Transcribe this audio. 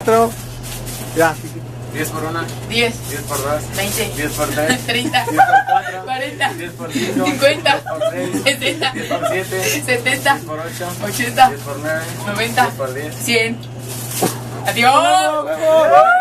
4. Ya. 10 por 1. 10. 10 por 2. 20. 10 por 3. 30. 10 por 4. 40. 10 por 5. 50. 10 por 6. 60. 10 por 7. 70. 10 por 8. 80. 10 por 9. 90. 10 por 10. 100. Adiós. ¡Vamos!